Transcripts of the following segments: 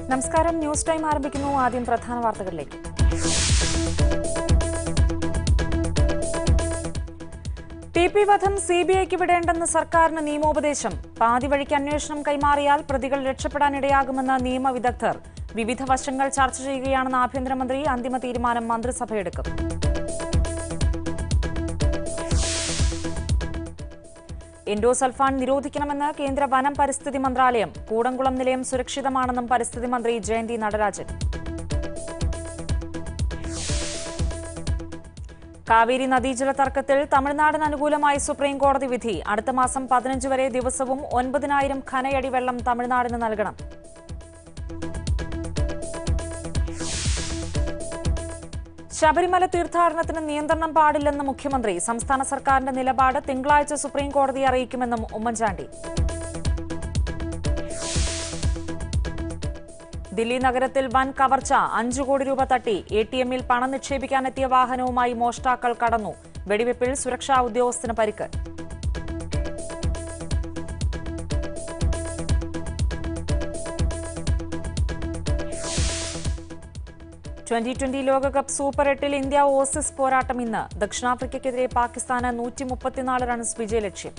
നമസ്കാരം. News time ആരംഭിക്കുന്നു. ആദ്യം പ്രധാന വാർത്തകളിലേക്ക്. ടി.പി. വധം സിബിഐക്ക് വിടേണ്ടെന്ന് സർക്കാരിന് നിയമോപദേശം. പാതി വഴിക്ക് അന്വേഷണം കൈമാറിയാൽ പ്രതികൾ രക്ഷപ്പെടാനിടയാകുമെന്ന് നിയമവിദഗ്ധർ. വിവിധ വശങ്ങൾ ചർച്ച ചെയ്യുകയാണെന്ന് ആഭ്യന്തരമന്ത്രി. അന്തിമ തീരുമാനം മന്ത്രിസഭയെടുക്കും. എൻഡോസൾഫാൻ നിരോധിക്കണമെന്ന് കേന്ദ്ര വനം പരിസ്ഥിതി മന്ത്രാലയം. കൂടംകുളം നിലയം സുരക്ഷിതമാണെന്നും പരിസ്ഥിതി മന്ത്രി ജയന്തി നടരാജൻ. കാവേരി നദീജല തർക്കത്തിൽ തമിഴ്നാടിന് അനുകൂലമായി സുപ്രീംകോടതി വിധി. അടുത്ത മാസം 15 വരെ ദിവസവും 9,000 ഘനയടി വെള്ളം തമിഴ്നാടിന് നൽകണം. ശബരിമല തീർത്ഥാടനത്തിന് നിയന്ത്രണം പാടില്ലെന്ന് മുഖ്യമന്ത്രി. സംസ്ഥാന സർക്കാരിന്റെ നിലപാട് തിങ്കളാഴ്ച സുപ്രീംകോടതിയെ അറിയിക്കുമെന്നും ഉമ്മൻചാണ്ടി. ദില്ലി നഗരത്തിൽ വൻ കവർച്ച. 5 കോടി രൂപ തട്ടി. എടിഎമ്മിൽ പണം നിക്ഷേപിക്കാനെത്തിയ വാഹനവുമായി മോഷ്ടാക്കൾ കടന്നു. വെടിവെപ്പിൽ സുരക്ഷാ ഉദ്യോഗസ്ഥന് പരിക്ക്. T20 ലോകകപ്പ് സൂപ്പർ 8-ൽ ഇന്ത്യ ഓസീസ് പോരാട്ടം ഇന്ന്. ദക്ഷിണാഫ്രിക്കയ്ക്കെതിരെ പാകിസ്ഥാന് 134 റൺസ് വിജയലക്ഷ്യം.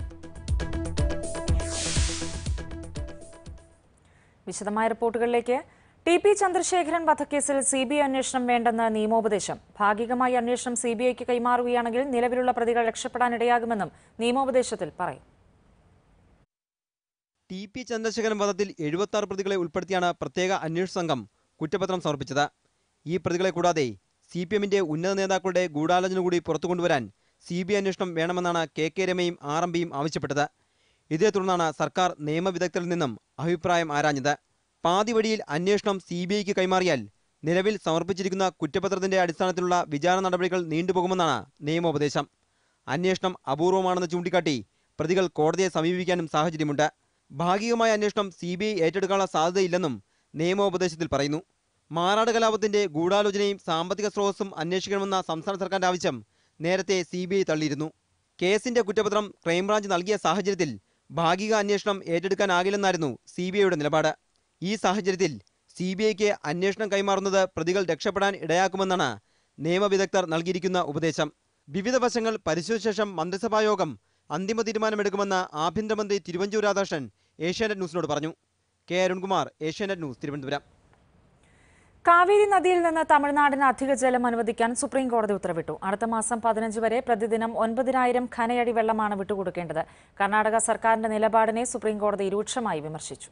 വിശദമായ റിപ്പോർട്ടുകളിലേക്ക്. ടി.പി. ചന്ദ്രശേഖരൻ വധക്കേസിൽ സിബിഐ അന്വേഷണം വേണ്ടെന്ന് നിയമോപദേശം. ഭാഗികമായി അന്വേഷണം സിബിഐക്ക് കൈമാറുകയാണെങ്കിൽ നിലവിലുള്ള പ്രതികൾ രക്ഷപ്പെടാനിടയാകുമെന്നും നിയമോപദേശത്തിൽ പറയും. ടി.പി. ചന്ദ്രശേഖരൻ വധത്തിൽ 76 പ്രതികളെ ഉൾപ്പെടുത്തിയാണ് പ്രത്യേക അന്വേഷണ സംഘം കുറ്റപത്രം സമർപ്പിച്ചത്. ഈ പ്രതികളെ കൂടാതെ CPM-ന്റെ ഉന്നത നേതാക്കളുടെ ഗൂഢാലോചന കൂടി പുറത്തുകൊണ്ടുവരാൻ CBI അന്വേഷണം വേണമെന്നാണ് കെ രമയും RMPയും ആവശ്യപ്പെട്ടത്. ഇതേ തുടർന്നാണ് സർക്കാർ നിയമവിദഗ്ധരിൽ നിന്നും അഭിപ്രായം ആരാഞ്ഞത്. പാതി വഴിയിൽ അന്വേഷണം CBIക്ക് കൈമാറിയാൽ നിലവിൽ സമർപ്പിച്ചിരിക്കുന്ന കുറ്റപത്രത്തിന്റെ അടിസ്ഥാനത്തിലുള്ള വിചാരണ നടപടികൾ നീണ്ടുപോകുമെന്നാണ് നിയമോപദേശം. അന്വേഷണം അപൂർവമാണെന്ന് ചൂണ്ടിക്കാട്ടി പ്രതികൾ കോടതിയെ സമീപിക്കാനും സാഹചര്യമുണ്ട്. ഭാഗികമായ അന്വേഷണം CBI ഏറ്റെടുക്കാനുള്ള സാധ്യതയില്ലെന്നും നിയമോപദേശത്തിൽ പറയുന്നു. മാറാട് കലാപത്തിന്റെ ഗൂഢാലോചനയും സാമ്പത്തിക സ്രോതസ്സും അന്വേഷിക്കണമെന്ന സംസ്ഥാന സർക്കാരിന്റെ ആവശ്യം നേരത്തെ CBI തള്ളിയിരുന്നു. കേസിന്റെ കുറ്റപത്രം ക്രൈംബ്രാഞ്ച് നൽകിയ സാഹചര്യത്തിൽ ഭാഗിക അന്വേഷണം ഏറ്റെടുക്കാനാകില്ലെന്നായിരുന്നു CBIയുടെ നിലപാട്. ഈ സാഹചര്യത്തിൽ CBIക്ക് അന്വേഷണം കൈമാറുന്നത് പ്രതികൾ രക്ഷപ്പെടാൻ ഇടയാക്കുമെന്നാണ് നിയമവിദഗ്ധർ നൽകിയിരിക്കുന്ന ഉപദേശം. വിവിധ വശങ്ങൾ പരിശോധിച്ച ശേഷം മന്ത്രിസഭായോഗം അന്തിമ തീരുമാനമെടുക്കുമെന്ന് ആഭ്യന്തരമന്ത്രി തിരുവഞ്ചൂർ രാധാകൃഷ്ണൻ ഏഷ്യാനെറ്റ് ന്യൂസിനോട് പറഞ്ഞു. K Arunkumar, Asianet News, Thiruvananthapuram. കാവേരി നദിയിൽ നിന്ന് തമിഴ്നാടിന് അധിക ജലം അനുവദിക്കാൻ സുപ്രീംകോടതി ഉത്തരവിട്ടു. അടുത്ത മാസം 15 വരെ പ്രതിദിനം 9,000 ഘനയടി വെള്ളമാണ് വിട്ടുകൊടുക്കേണ്ടത്. കർണാടക സർക്കാരിന്റെ നിലപാടിനെ സുപ്രീംകോടതി രൂക്ഷമായി വിമർശിച്ചു.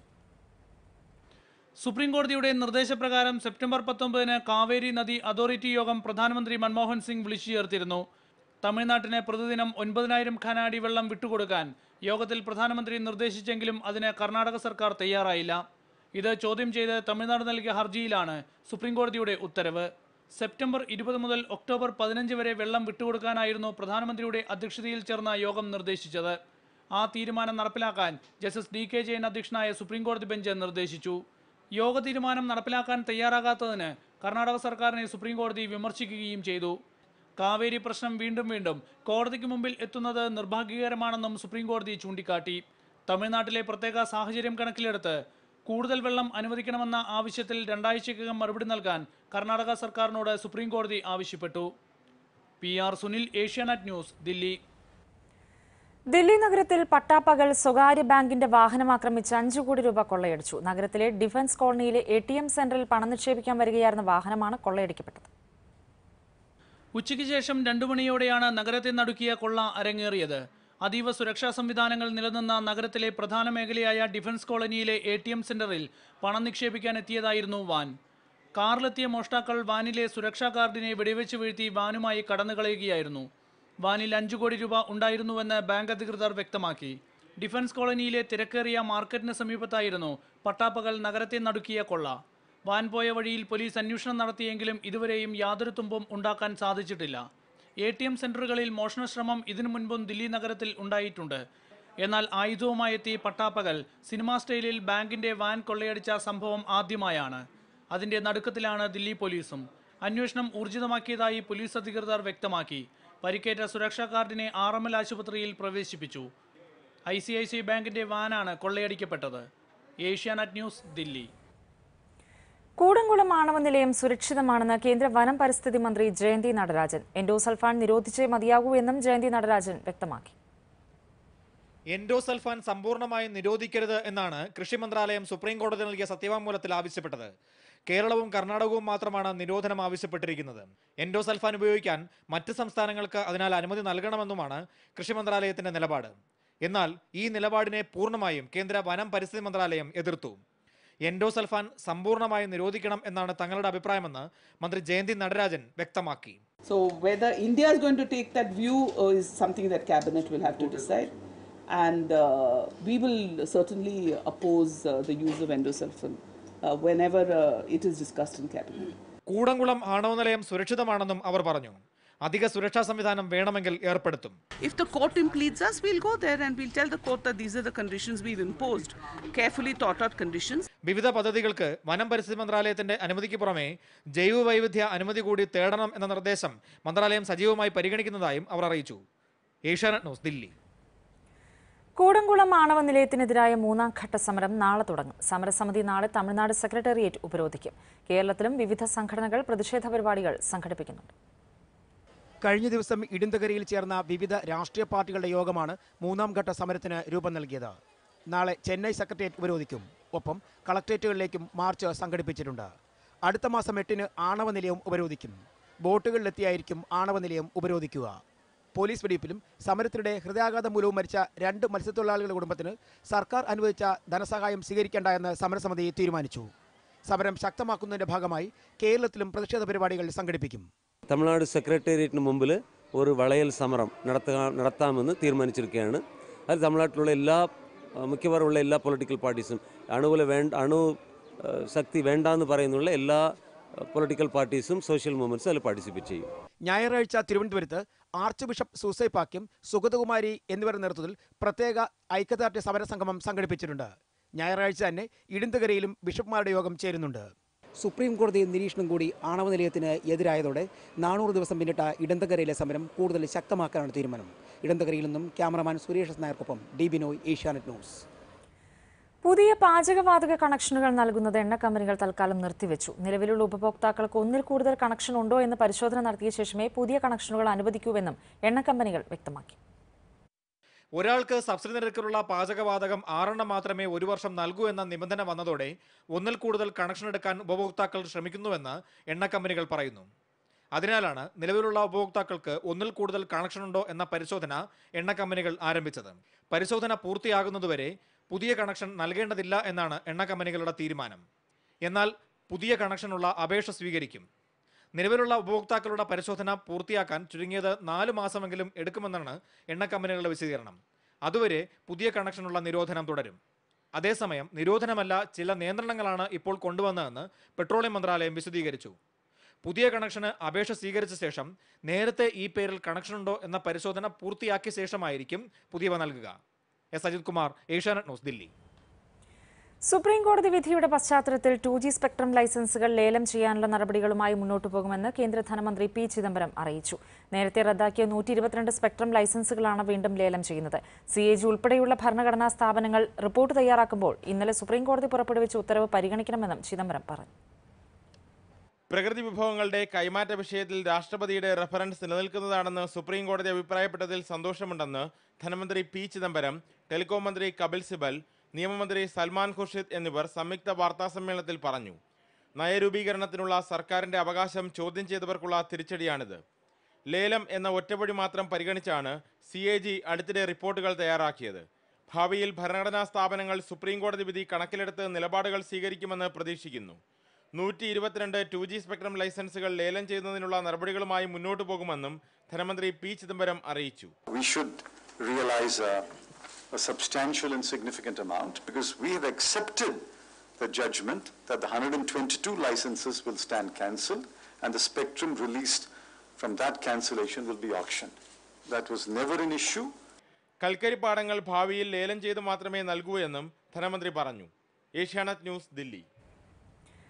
സുപ്രീംകോടതിയുടെ നിർദ്ദേശപ്രകാരം സെപ്റ്റംബർ 19-ന് കാവേരി നദി അതോറിറ്റി യോഗം പ്രധാനമന്ത്രി മൻമോഹൻ സിംഗ് വിളിച്ചു ചേർത്തിരുന്നു. തമിഴ്നാട്ടിന് പ്രതിദിനം 9,000 ഘനയടി വെള്ളം വിട്ടുകൊടുക്കാൻ യോഗത്തിൽ പ്രധാനമന്ത്രി നിർദ്ദേശിച്ചെങ്കിലും അതിന് കർണാടക സർക്കാർ തയ്യാറായില്ല. ഇത് ചോദ്യം ചെയ്ത് തമിഴ്നാട് നൽകിയ ഹർജിയിലാണ് സുപ്രീംകോടതിയുടെ ഉത്തരവ്. സെപ്റ്റംബർ 20 മുതൽ ഒക്ടോബർ 15 വരെ വെള്ളം വിട്ടുകൊടുക്കാനായിരുന്നു പ്രധാനമന്ത്രിയുടെ അധ്യക്ഷതയിൽ ചേർന്ന യോഗം നിർദ്ദേശിച്ചത്. ആ തീരുമാനം നടപ്പിലാക്കാൻ ജസ്റ്റിസ് DK ജെയിൻ അധ്യക്ഷനായ സുപ്രീംകോടതി ബെഞ്ച് നിർദ്ദേശിച്ചു. യോഗ തീരുമാനം നടപ്പിലാക്കാൻ തയ്യാറാകാത്തതിന് കർണാടക സർക്കാരിനെ സുപ്രീംകോടതി വിമർശിക്കുകയും ചെയ്തു. കാവേരി പ്രശ്നം വീണ്ടും കോടതിക്ക് മുമ്പിൽ എത്തുന്നത് നിർഭാഗ്യകരമാണെന്നും സുപ്രീംകോടതി ചൂണ്ടിക്കാട്ടി. തമിഴ്നാട്ടിലെ പ്രത്യേക സാഹചര്യം കണക്കിലെടുത്ത് കൂടുതൽ വെള്ളം അനുവദിക്കണമെന്ന ആവശ്യത്തിൽ 2 ആഴ്ചയ്ക്കകം മറുപടി നൽകാൻ കർണാടക സർക്കാരിനോട് സുപ്രീംകോടതി ആവശ്യപ്പെട്ടു. PR സുനിൽ, ഏഷ്യാനെറ്റ് ന്യൂസ്, ദില്ലി. ദില്ലി നഗരത്തിൽ പട്ടാപ്പകൽ സ്വകാര്യ ബാങ്കിന്റെ വാഹനം ആക്രമിച്ച് 5 കോടി രൂപ കൊള്ളയടിച്ചു. നഗരത്തിലെ ഡിഫൻസ് കോളനിയിലെ ATM സെന്ററിൽ പണം നിക്ഷേപിക്കാൻ വരികയായിരുന്ന വാഹനമാണ് കൊള്ളയടിക്കപ്പെട്ടത്. ഉച്ചയ്ക്ക് ശേഷം 2 മണിയോടെയാണ് നഗരത്തെ നടുക്കിയ കൊള്ള അരങ്ങേറിയത്. അതീവ സുരക്ഷാ സംവിധാനങ്ങൾ നിലനിന്ന നഗരത്തിലെ പ്രധാന മേഖലയായ ഡിഫൻസ് കോളനിയിലെ ATM സെന്ററിൽ പണം നിക്ഷേപിക്കാൻ എത്തിയതായിരുന്നു വാൻ. കാറിലെത്തിയ മോഷ്ടാക്കൾ വാനിലെ സുരക്ഷാ ഗാർഡിനെ വെടിവെച്ച് വീഴ്ത്തി വാനുമായി കടന്നുകളയുകയായിരുന്നു. വാനിൽ 5 കോടി രൂപ ഉണ്ടായിരുന്നുവെന്ന് ബാങ്ക് അധികൃതർ വ്യക്തമാക്കി. ഡിഫൻസ് കോളനിയിലെ തിരക്കേറിയ മാർക്കറ്റിന് സമീപത്തായിരുന്നു പട്ടാപ്പകൽ നഗരത്തെ നടുക്കിയ കൊള്ള. വാൻ പോയ വഴിയിൽ പോലീസ് അന്വേഷണം നടത്തിയെങ്കിലും ഇതുവരെയും യാതൊരു തുമ്പും ഉണ്ടാക്കാൻ സാധിച്ചിട്ടില്ല. ATM സെന്ററുകളിൽ മോഷണശ്രമം ഇതിനു മുൻപും ദില്ലി നഗരത്തിൽ ഉണ്ടായിട്ടുണ്ട്. എന്നാൽ ആയുധവുമായി എത്തി പട്ടാപ്പകൽ സിനിമാ സ്റ്റൈലിൽ ബാങ്കിന്റെ വാൻ കൊള്ളയടിച്ച സംഭവം ആദ്യമായാണ്. അതിന്റെ നടുക്കത്തിലാണ് ദില്ലി പോലീസും. അന്വേഷണം ഊർജിതമാക്കിയതായി പോലീസ് അധികൃതർ വ്യക്തമാക്കി. പരിക്കേറ്റ സുരക്ഷാ ഗാർഡിനെ RML ആശുപത്രിയിൽ പ്രവേശിപ്പിച്ചു. ICICI ബാങ്കിന്റെ വാനാണ് കൊള്ളയടിക്കപ്പെട്ടത്. ഏഷ്യാനെറ്റ് ന്യൂസ്, ദില്ലി. കൂടംകുളം ആണവ നിലയം സുരക്ഷിതമാണെന്ന് കേന്ദ്ര വനം പരിസ്ഥിതി മന്ത്രി ജയന്തി നടരാജൻ. എൻഡോസൾഫാൻ നിരോധിച്ചേ മതിയാകൂ എന്നും ജയന്തി നടരാജൻ വ്യക്തമാക്കി. എൻഡോസൾഫാൻ സമ്പൂർണ്ണമായും നിരോധിക്കരുത് എന്നാണ് കൃഷി മന്ത്രാലയം സുപ്രീം കോടതി നൽകിയ സത്യവാങ്മൂലത്തിൽ ആവശ്യപ്പെട്ടത്. കേരളവും കർണാടകവും മാത്രമാണ് നിരോധനം ആവശ്യപ്പെട്ടിരിക്കുന്നത്. എൻഡോസൾഫാൻ ഉപയോഗിക്കാൻ മറ്റ് സംസ്ഥാനങ്ങൾക്ക് അതിനാൽ അനുമതി നൽകണമെന്നുമാണ് കൃഷി മന്ത്രാലയത്തിന്റെ നിലപാട്. എന്നാൽ ഈ നിലപാടിനെ പൂർണ്ണമായും കേന്ദ്ര വനം പരിസ്ഥിതി മന്ത്രാലയം എതിർത്തു. എൻഡോസൾഫാൻ സമ്പൂർണ്ണമായും നിരോധിക്കണം എന്നാണ് തങ്ങളുടെ അഭിപ്രായമെന്ന് മന്ത്രി ജയന്തി നടരാജൻ വ്യക്തമാക്കി. So whether India is going to take that view is something that cabinet will have to decide, and we will certainly oppose the use of endosulfan whenever it is discussed in cabinet. Kudankulam ആണവ നിലയം സുരക്ഷിതമാണെന്നും അവർ പറഞ്ഞു. അധിക സുരക്ഷാ സംവിധാനം വേണമെങ്കിൽ ഏർപ്പെടുത്തും. If the court impledes us, we'll go there and we'll tell the court that these are the conditions we've imposed, carefully thought out conditions. വിവിധ പദ്ധതികൾക്ക് വനം പരിസ്ഥിതി മന്ത്രാലയത്തിന്റെ അനുമതിക്ക് പുറമെ ജൈവ വൈവിധ്യ അനുമതി കൂടി തേടണം എന്ന നിർദ്ദേശം മന്ത്രാലയം സജീവമായി പരിഗണിക്കുന്നതായും അവർ അറിയിച്ചു. ഏഷ്യാനെറ്റ് ന്യൂസ്, ദില്ലി. കൂടംകുളം ആണവ നിലയത്തിനെതിരായ മൂന്നാം ഘട്ട സമരം നാളെ തുടങ്ങും. സമരസമിതി നാളെ തമിഴ്നാട് സെക്രട്ടേറിയറ്റ് ഉപരോധിക്കും. കേരളത്തിലും വിവിധ സംഘടനകൾ പ്രതിഷേധ പരിപാടികൾ സംഘടിപ്പിക്കുന്നുണ്ട്. കഴിഞ്ഞ ദിവസം ഇടുന്തകരയിൽ ചേർന്ന വിവിധ രാഷ്ട്രീയ പാർട്ടികളുടെ യോഗമാണ് മൂന്നാം ഘട്ട സമരത്തിന് രൂപം നൽകിയത്. നാളെ ചെന്നൈ സെക്രട്ടേറിയറ്റ് ഉപരോധിക്കും. ഒപ്പം കളക്ട്രേറ്റുകളിലേക്കും മാർച്ച് സംഘടിപ്പിച്ചിട്ടുണ്ട്. അടുത്ത മാസം 8-ന് ആണവ നിലയവും ഉപരോധിക്കും. ബോട്ടുകളിലെത്തിയായിരിക്കും ആണവ നിലയം ഉപരോധിക്കുക. പോലീസ് വെടിവെപ്പിലും സമരത്തിനിടെ ഹൃദയാഘാതം മൂലവും മരിച്ച 2 മത്സ്യത്തൊഴിലാളികളുടെ കുടുംബത്തിന് സർക്കാർ അനുവദിച്ച ധനസഹായം സ്വീകരിക്കേണ്ട എന്ന് സമരസമിതി തീരുമാനിച്ചു. സമരം ശക്തമാക്കുന്നതിന്റെ ഭാഗമായി കേരളത്തിലും പ്രതിഷേധ പരിപാടികൾ സംഘടിപ്പിക്കും. തമിഴ്നാട് സെക്രട്ടേറിയറ്റിന് മുമ്പിൽ ഒരു വളയൽ സമരം നടത്താമെന്ന് തീരുമാനിച്ചിരിക്കുകയാണ്. അത് തമിഴ്നാട്ടിലുള്ള മിക്കവാറുമുള്ള എല്ലാ പൊളിറ്റിക്കൽ പാർട്ടീസും അണു ശക്തി വേണ്ടെന്ന് പറയുന്നുള്ള എല്ലാ പൊളിറ്റിക്കൽ പാർട്ടീസും സോഷ്യൽ മൂവ്മെന്റ്സും അതിൽ പാർട്ടിസിപ്പേറ്റ് ചെയ്യും. ഞായറാഴ്ച തിരുവനന്തപുരത്ത് ആർച്ച് ബിഷപ്പ് സൂസൈപാക്യം, സുഗതകുമാരി എന്നിവരുടെ നേതൃത്വത്തിൽ പ്രത്യേക ഐക്യദാർഢ്യ സമരസംഗമം സംഘടിപ്പിച്ചിട്ടുണ്ട്. ഞായറാഴ്ച തന്നെ ഇടുന്തകരയിലും ബിഷപ്പ്മാരുടെ യോഗം ചേരുന്നുണ്ട്. സുപ്രീം കോടതി നിരീക്ഷണം കൂടി ആണവ നിലയത്തിന് എതിരായതോടെ 400 ദിവസം പിന്നിട്ട ഇടന്തകരയിലെ സമരം കൂടുതൽ ശക്തമാക്കാനാണ് തീരുമാനം. ഇടന്തകരയിൽ നിന്നും ക്യാമറമാൻ സുരേഷ് നായർക്കൊപ്പം ഡി ബിനോയ്, ഏഷ്യാനെറ്റ് ന്യൂസ്. പുതിയ പാചകവാതക കണക്ഷനുകൾ നൽകുന്നത് എണ്ണ കമ്പനികൾ തൽക്കാലം നിർത്തിവെച്ചു. നിലവിലുള്ള ഉപഭോക്താക്കൾക്ക് ഒന്നിൽ കൂടുതൽ കണക്ഷൻ ഉണ്ടോ എന്ന് പരിശോധന നടത്തിയ ശേഷമേ പുതിയ കണക്ഷനുകൾ അനുവദിക്കൂവെന്നും എണ്ണ കമ്പനികൾ വ്യക്തമാക്കി. ഒരാൾക്ക് സബ്സിഡി നിരക്കിലുള്ള പാചകവാതകം 6 മാത്രമേ ഒരു വർഷം നൽകൂ എന്ന നിബന്ധന വന്നതോടെ ഒന്നിൽ കൂടുതൽ കണക്ഷൻ എടുക്കാൻ ഉപഭോക്താക്കൾ ശ്രമിക്കുന്നുവെന്ന് എണ്ണ കമ്പനികൾ പറയുന്നു. അതിനാലാണ് നിലവിലുള്ള ഉപഭോക്താക്കൾക്ക് ഒന്നിൽ കൂടുതൽ കണക്ഷൻ ഉണ്ടോ എന്ന പരിശോധന എണ്ണ കമ്പനികൾ ആരംഭിച്ചത്. പരിശോധന പൂർത്തിയാകുന്നതുവരെ പുതിയ കണക്ഷൻ നൽകേണ്ടതില്ല എന്നാണ് എണ്ണ കമ്പനികളുടെ തീരുമാനം. എന്നാൽ പുതിയ കണക്ഷനുള്ള അപേക്ഷ സ്വീകരിക്കും. നിലവിലുള്ള ഉപഭോക്താക്കളുടെ പരിശോധന പൂർത്തിയാക്കാൻ ചുരുങ്ങിയത് 4 മാസമെങ്കിലും എടുക്കുമെന്നാണ് എണ്ണ കമ്പനികളുടെ വിശദീകരണം. അതുവരെ പുതിയ കണക്ഷനുള്ള നിരോധനം തുടരും. അതേസമയം നിരോധനമല്ല, ചില നിയന്ത്രണങ്ങളാണ് ഇപ്പോൾ കൊണ്ടുവന്നതെന്ന് പെട്രോളിയം മന്ത്രാലയം വിശദീകരിച്ചു. പുതിയ കണക്ഷന് അപേക്ഷ സ്വീകരിച്ച ശേഷം നേരത്തെ ഈ പേരിൽ കണക്ഷനുണ്ടോ എന്ന പരിശോധന പൂർത്തിയാക്കിയ ശേഷമായിരിക്കും പുതിയവ നൽകുക. S Ajith Kumar, Asianet News, Delhi. Supreme കോടതി വിധിയുടെ പശ്ചാത്തലത്തിൽ 2G സ്പെക്ട്രം ലൈസൻസുകൾ ലേലം ചെയ്യാനുള്ള നടപടികളുമായി മുന്നോട്ടു പോകുമെന്ന് കേന്ദ്ര ധനമന്ത്രി പി ചിദംബരം അറിയിച്ചു. നേരത്തെ റദ്ദാക്കിയ 122 സ്പെക്ട്രം ലൈസൻസുകളാണ് വീണ്ടും ലേലം ചെയ്യുന്നത്. CAG ഉൾപ്പെടെയുള്ള ഭരണഘടനാ സ്ഥാപനങ്ങൾ റിപ്പോർട്ട് തയ്യാറാക്കുമ്പോൾ ഇന്നലെ സുപ്രീം കോടതി പുറപ്പെടുവിച്ച ഉത്തരവ് പരിഗണിക്കണമെന്നും ചിദംബരം പറഞ്ഞു. പ്രകൃതി വിഭവങ്ങളുടെ കൈമാറ്റ വിഷയത്തിൽ രാഷ്ട്രപതിയുടെ റഫറൻസ് നിലനിൽക്കുന്നതാണെന്ന് സുപ്രീം കോടതി അഭിപ്രായപ്പെട്ടതിൽ സന്തോഷമുണ്ടെന്ന് ധനമന്ത്രി പി ചിദംബരം, ടെലികോം മന്ത്രി കപിൽ സിബൽ, നിയമമന്ത്രി സൽമാൻ ഖുർഷിദ് എന്നിവർ സംയുക്ത വാർത്താസമ്മേളനത്തിൽ പറഞ്ഞു. നയരൂപീകരണത്തിനുള്ള സർക്കാരിന്റെ അവകാശം ചോദ്യം ചെയ്തവർക്കുള്ള തിരിച്ചടിയാണിത്. ലേലം എന്ന ഒറ്റവഴി മാത്രം പരിഗണിച്ചാണ് CAG അടുത്തിടെ റിപ്പോർട്ടുകൾ തയ്യാറാക്കിയത്. ഭാവിയിൽ ഭരണഘടനാ സ്ഥാപനങ്ങൾ സുപ്രീം കോടതി വിധി കണക്കിലെടുത്ത് നിലപാടുകൾ സ്വീകരിക്കുമെന്ന് പ്രതീക്ഷിക്കുന്നു. 122 2G സ്പെക്ട്രം ലൈസൻസുകൾ ലേലം ചെയ്യുന്നതിനുള്ള നടപടികളുമായി മുന്നോട്ടു പോകുമെന്നും ധനമന്ത്രി പി ചിദംബരം അറിയിച്ചു. A substantial and significant amount, because we have accepted the judgment that the 122 licenses will stand cancelled and the spectrum released from that cancellation will be auctioned. That was never an issue. കൽക്കരി പാടങ്ങൾ ഭാവിയിൽ ലേലം ചെയ്ത് മാത്രമേ നൽകൂ എന്നും ധനമന്ത്രി പറഞ്ഞു. ഏഷ്യാനെറ്റ് ന്യൂസ്, ദില്ലി.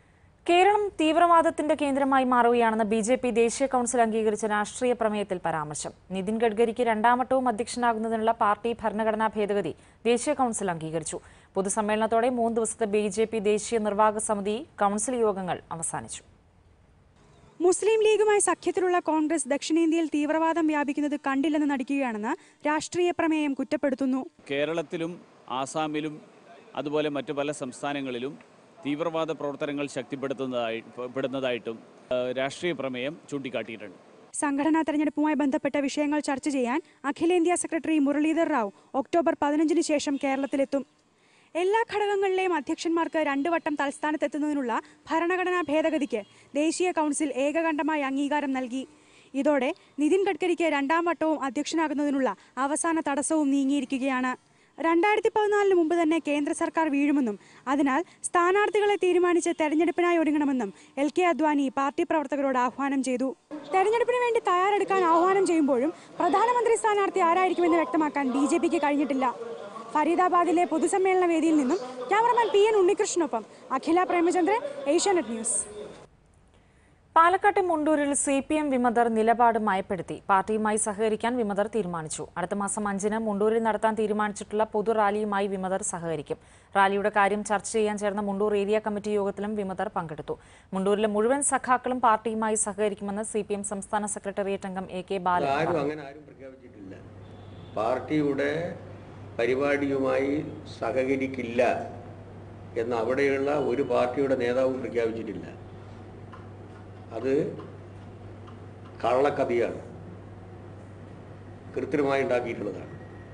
കേരളം തീവ്രവാദത്തിന്റെ കേന്ദ്രമായി മാറുകയാണെന്ന് ബി.ജെ.പി. ദേശീയ കൌൺസിൽ അംഗീകരിച്ച രാഷ്ട്രീയ പ്രമേയത്തിൽ പരാമർശം. നിതിൻ ഗഡ്കരിക്ക് രണ്ടാമട്ടവും അധ്യക്ഷനാകുന്നതിനുള്ള പാർട്ടി ഭരണഘടനാ ഭേദഗതി ദേശീയ കൌൺസിൽ അംഗീകരിച്ചു. പൊതുസമ്മേളനത്തോടെ 3 ദിവസത്തെ ബി.ജെ.പി. ദേശീയ നിർവാഹക സമിതി കൌൺസിൽ യോഗങ്ങൾ അവസാനിച്ചു. മുസ്ലിം ലീഗുമായി സഖ്യത്തിലുള്ള കോൺഗ്രസ് ദക്ഷിണേന്ത്യയിൽ തീവ്രവാദം വ്യാപിക്കുന്നത് കണ്ടില്ലെന്ന് നടിക്കുകയാണെന്ന് രാഷ്ട്രീയ പ്രമേയം കുറ്റപ്പെടുത്തുന്നു. കേരളത്തിലും ആസാമിലും അതുപോലെ മറ്റു പല സംസ്ഥാനങ്ങളിലും തീവ്രവാദ പ്രവർത്തനങ്ങൾ ശക്തിപ്പെടുത്തുന്നതായിട്ടും രാഷ്ട്രീയ പ്രമേയം ചൂണ്ടിക്കാട്ടിയിട്ടുണ്ട്. സംഘടനാ തെരഞ്ഞെടുപ്പുമായി ബന്ധപ്പെട്ട വിഷയങ്ങൾ ചർച്ച ചെയ്യാൻ അഖിലേന്ത്യാ സെക്രട്ടറി മുരളീധർ റാവു ഒക്ടോബർ 15 ശേഷം കേരളത്തിലെത്തും. എല്ലാ ഘടകങ്ങളിലെയും അധ്യക്ഷന്മാർക്ക് 2 വട്ടം തൽസ്ഥാനത്തെത്തുന്നതിനുള്ള ഭരണഘടനാ ഭേദഗതിക്ക് ദേശീയ കൌൺസിൽ ഏകകണ്ഠമായി അംഗീകാരം നൽകി. ഇതോടെ നിതിൻ ഗഡ്കരിക്ക് 2ാം വട്ടവും അധ്യക്ഷനാകുന്നതിനുള്ള അവസാന തടസ്സവും നീങ്ങിയിരിക്കുകയാണ്. 2014 മുമ്പ് തന്നെ കേന്ദ്ര സർക്കാർ വീഴുമെന്നും അതിനാൽ സ്ഥാനാർത്ഥികളെ തീരുമാനിച്ച് തെരഞ്ഞെടുപ്പിനായി ഒരുങ്ങണമെന്നും LK അദ്വാനി പാർട്ടി പ്രവർത്തകരോട് ആഹ്വാനം ചെയ്തു. തെരഞ്ഞെടുപ്പിന് വേണ്ടി തയ്യാറെടുക്കാൻ ആഹ്വാനം ചെയ്യുമ്പോഴും പ്രധാനമന്ത്രി സ്ഥാനാർത്ഥി ആരായിരിക്കുമെന്ന് വ്യക്തമാക്കാൻ BJPക്ക് കഴിഞ്ഞിട്ടില്ല. ഫരീദാബാദിലെ പൊതുസമ്മേളന വേദിയിൽ നിന്നും ക്യാമറമാൻ PN ഉണ്ണികൃഷ്ണനൊപ്പം അഖില പ്രേമചന്ദ്രൻ, ഏഷ്യാനെറ്റ് ന്യൂസ്. പാലക്കാട്ടെ മുണ്ടൂരിൽ CPM വിമതർ നിലപാട് മയപ്പെടുത്തി. പാർട്ടിയുമായി സഹകരിക്കാൻ വിമതർ തീരുമാനിച്ചു. അടുത്ത മാസം 5-ന് മുണ്ടൂരിൽ നടത്താൻ തീരുമാനിച്ചിട്ടുള്ള പൊതു റാലിയുമായി വിമതർ സഹകരിക്കും. റാലിയുടെ കാര്യം ചർച്ച ചെയ്യാൻ ചേർന്ന മുണ്ടൂർ ഏരിയ കമ്മിറ്റി യോഗത്തിലും വിമതർ പങ്കെടുത്തു. മുണ്ടൂരിലെ മുഴുവൻ സഖാക്കളും പാർട്ടിയുമായി സഹകരിക്കുമെന്ന് CPM സംസ്ഥാന സെക്രട്ടേറിയറ്റ് അംഗം AK ബാലൻ പാർട്ടിയുടെ പരിപാടിയുമായി സഹകരിക്കില്ല എന്ന് അവിടെയുള്ള ഒരു പാർട്ടിയുടെ നേതാവും പ്രഖ്യാപിച്ചിട്ടില്ല. അത് കള്ളക്കഥയാണ്, കൃത്രിമമായി ഉണ്ടാക്കിയിട്ടുള്ളതാണ്.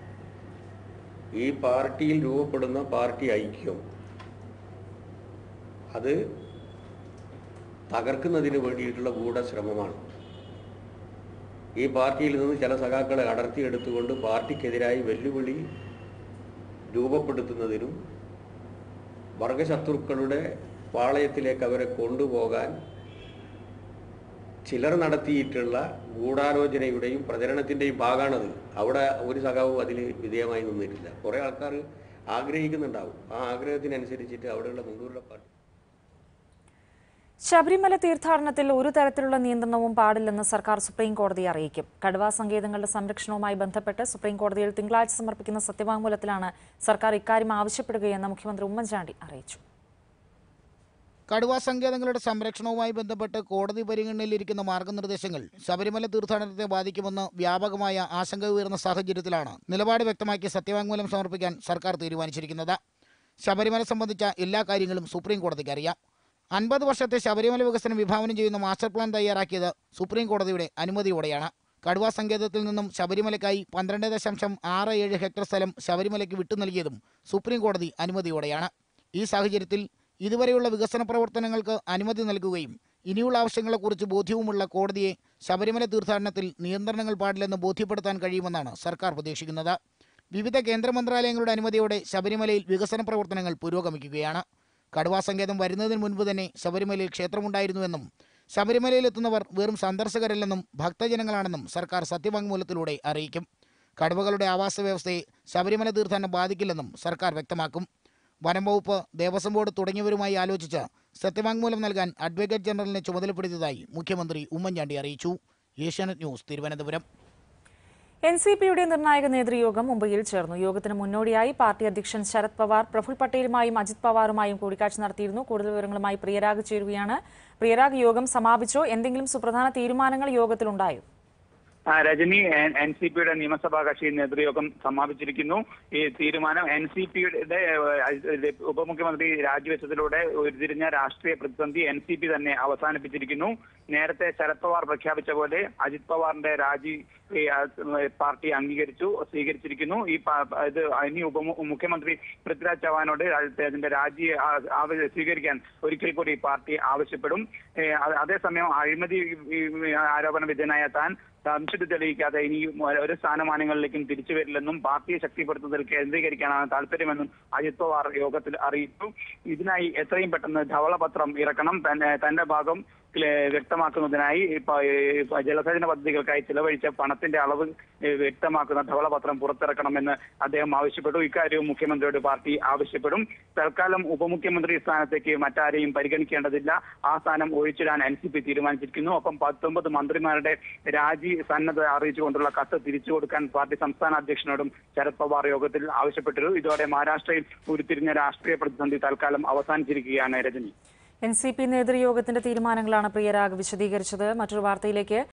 ഈ പാർട്ടിയിൽ രൂപപ്പെടുന്ന പാർട്ടി ഐക്യം അത് തകർക്കുന്നതിന് വേണ്ടിയിട്ടുള്ള ഗൂഢശ്രമമാണ്. ഈ പാർട്ടിയിൽ നിന്ന് ചില സഖാക്കളെ അടർത്തിയെടുത്തുകൊണ്ട് പാർട്ടിക്കെതിരായി വെല്ലുവിളി രൂപപ്പെടുത്തുന്നതിനും വർഗശത്രുക്കളുടെ പാളയത്തിലേക്ക് അവരെ കൊണ്ടുപോകാൻ ചിലർ നടത്തിയിട്ടുള്ള ഗൂഢാലോചനയുടെയും പ്രചരണത്തിൻ്റെയും ഭാഗമാണത്. അവിടെ ഒരു സഖാവും അതിൽ വിധേയമായി നിന്നിട്ടില്ല. കുറേ ആൾക്കാർ ആഗ്രഹിക്കുന്നുണ്ടാവും. ആ ആഗ്രഹത്തിനനുസരിച്ചിട്ട് അവിടെയുള്ള മുണ്ടൂരിലെ പാർട്ടി. ശബരിമല തീർത്ഥാടനത്തിൽ ഒരു തരത്തിലുള്ള നിയന്ത്രണവും പാടില്ലെന്ന് സർക്കാർ സുപ്രീം കോടതിയെ അറിയിക്കും. കടുവാ സങ്കേതങ്ങളുടെ സംരക്ഷണവുമായി ബന്ധപ്പെട്ട് സുപ്രീം കോടതിയിൽ തിങ്കളാഴ്ച സമർപ്പിക്കുന്ന സത്യവാങ്മൂലത്തിലാണ് സർക്കാർ ഇക്കാര്യം ആവശ്യപ്പെടുകയെന്ന് മുഖ്യമന്ത്രി ഉമ്മൻചാണ്ടി അറിയിച്ചു. കടുവാ സങ്കേതങ്ങളുടെ സംരക്ഷണവുമായി ബന്ധപ്പെട്ട് കോടതി പരിഗണനയിലിരിക്കുന്ന മാർഗനിർദ്ദേശങ്ങൾ ശബരിമല തീർത്ഥാടനത്തെ ബാധിക്കുമെന്ന് വ്യാപകമായ ആശങ്ക ഉയർന്ന സാഹചര്യത്തിലാണ് നിലപാട് വ്യക്തമാക്കി സത്യവാങ്മൂലം സമർപ്പിക്കാൻ സർക്കാർ തീരുമാനിച്ചിരിക്കുന്നത്. ശബരിമല സംബന്ധിച്ച എല്ലാ കാര്യങ്ങളും സുപ്രീം കോടതിക്ക് അറിയാം. 50 വർഷത്തെ ശബരിമല വികസനം വിഭാവനം ചെയ്യുന്ന മാസ്റ്റർ പ്ലാൻ തയ്യാറാക്കിയത് സുപ്രീം കോടതിയുടെ അനുമതിയോടെയാണ്. കടുവാ സങ്കേതത്തിൽ നിന്നും ശബരിമലയ്ക്കായി 12.67 ഹെക്ടർ സ്ഥലം ശബരിമലയ്ക്ക് വിട്ടു നൽകിയതും സുപ്രീം കോടതി അനുമതിയോടെയാണ്. ഈ സാഹചര്യത്തിൽ ഇതുവരെയുള്ള വികസന പ്രവർത്തനങ്ങൾക്ക് അനുമതി നൽകുകയും ഇനിയുള്ള ആവശ്യങ്ങളെക്കുറിച്ച് ബോധ്യവുമുള്ള കോടതിയെ ശബരിമല തീർത്ഥാടനത്തിൽ നിയന്ത്രണങ്ങൾ പാടില്ലെന്ന് ബോധ്യപ്പെടുത്താൻ കഴിയുമെന്നാണ് സർക്കാർ പ്രതീക്ഷിക്കുന്നത്. വിവിധ കേന്ദ്ര മന്ത്രാലയങ്ങളുടെ അനുമതിയോടെ ശബരിമലയിൽ വികസന പ്രവർത്തനങ്ങൾ പുരോഗമിക്കുകയാണ്. കടുവാ സങ്കേതം വരുന്നതിന് മുൻപ് തന്നെ ശബരിമലയിൽ ക്ഷേത്രമുണ്ടായിരുന്നുവെന്നും ശബരിമലയിലെത്തുന്നവർ വെറും സന്ദർശകരല്ലെന്നും ഭക്തജനങ്ങളാണെന്നും സർക്കാർ സത്യവാങ്മൂലത്തിലൂടെ അറിയിക്കും. കടുവകളുടെ ആവാസ വ്യവസ്ഥയെ ശബരിമല തീർത്ഥാടനം ബാധിക്കില്ലെന്നും സർക്കാർ വ്യക്തമാക്കും. വനം വകുപ്പ്, ദേവസ്വം ബോർഡ് തുടങ്ങിയവരുമായി ആലോചിച്ച് സത്യവാങ്മൂലം നൽകാൻ അഡ്വക്കേറ്റ് ജനറലിനെ ചുമതലപ്പെടുത്തിയതായി മുഖ്യമന്ത്രി ഉമ്മൻചാണ്ടി അറിയിച്ചു. ഏഷ്യാനെറ്റ് ന്യൂസ്, തിരുവനന്തപുരം. NCPയുടെ നിർണായക നേതൃയോഗം മുംബൈയിൽ ചേർന്നു. യോഗത്തിന് മുന്നോടിയായി പാർട്ടി അധ്യക്ഷൻ ശരത് പവാർ പ്രഫുൽ പട്ടേലുമായും അജിത് പവാറുമായും കൂടിക്കാഴ്ച നടത്തിയിരുന്നു. കൂടുതൽ വിവരങ്ങളുമായി പ്രിയരാഗ് ചേരുകയാണ്. പ്രിയരാഗ്, യോഗം സമാപിച്ചോ? എന്തെങ്കിലും സുപ്രധാന തീരുമാനങ്ങൾ യോഗത്തിലുണ്ടായോ? രജനി, NCPയുടെ നിയമസഭാ കക്ഷി നേതൃയോഗം സമാപിച്ചിരിക്കുന്നു. ഈ തീരുമാനം NCPയുടെ ഉപമുഖ്യമന്ത്രി രാജിവെച്ചതിലൂടെ ഉരുത്തിരിഞ്ഞ രാഷ്ട്രീയ പ്രതിസന്ധി NCP തന്നെ അവസാനിപ്പിച്ചിരിക്കുന്നു. നേരത്തെ ശരത് പവാർ പ്രഖ്യാപിച്ച പോലെ അജിത് പവാറിന്റെ രാജി പാർട്ടി സ്വീകരിച്ചിരിക്കുന്നു. ഇനി ഉപമുഖ്യമന്ത്രി പൃഥ്വിരാജ് ചവാനോട് അതിന്റെ രാജി സ്വീകരിക്കാൻ ഒരിക്കൽ കൂടി പാർട്ടി ആവശ്യപ്പെടും. അതേസമയം അഴിമതി ആരോപണ വിധേയനായ താൻ സംശുദ്ധി തെളിയിക്കാതെ ഇനി ഒരു സ്ഥാനമാനങ്ങളിലേക്കും തിരിച്ചു വരില്ലെന്നും പാർട്ടിയെ ശക്തിപ്പെടുത്തുന്നതിൽ കേന്ദ്രീകരിക്കാനാണ് താല്പര്യമെന്നും അജിത് പവാർ യോഗത്തിൽ അറിയിച്ചു. ഇതിനായി എത്രയും പെട്ടെന്ന് ധവളപത്രം ഇറക്കണം, തന്റെ ഭാഗം വ്യക്തമാക്കുന്നതിനായി ജലസേചന പദ്ധതികൾക്കായി ചിലവഴിച്ച പണത്തിന്റെ അളവ് വ്യക്തമാക്കുന്ന ധവളപത്രം പുറത്തിറക്കണമെന്ന് അദ്ദേഹം ആവശ്യപ്പെട്ടു. ഇക്കാര്യവും മുഖ്യമന്ത്രിയോട് പാർട്ടി ആവശ്യപ്പെടും. തൽക്കാലം ഉപമുഖ്യമന്ത്രി സ്ഥാനത്തേക്ക് മറ്റാരെയും പരിഗണിക്കേണ്ടതില്ല. ആ സ്ഥാനം ഒഴിച്ചിടാൻ NCP തീരുമാനിച്ചിരിക്കുന്നു. ഒപ്പം 19 മന്ത്രിമാരുടെ രാജി സന്നദ്ധ അറിയിച്ചുകൊണ്ടുള്ള കത്ത് തിരിച്ചു കൊടുക്കാൻ പാർട്ടി സംസ്ഥാന അധ്യക്ഷനോടും ശരത് പവാർ യോഗത്തിൽ ആവശ്യപ്പെട്ടിരുന്നു. ഇതോടെ മഹാരാഷ്ട്രയിൽ ഉരുത്തിരിഞ്ഞ രാഷ്ട്രീയ പ്രതിസന്ധി തൽക്കാലം അവസാനിച്ചിരിക്കുകയാണ്. രജനി, NCP നേതൃയോഗത്തിന്റെ തീരുമാനങ്ങളാണ് പ്രിയരാഗ് വിശദീകരിച്ചത്. മറ്റൊരു വാർത്തയിലേക്ക്.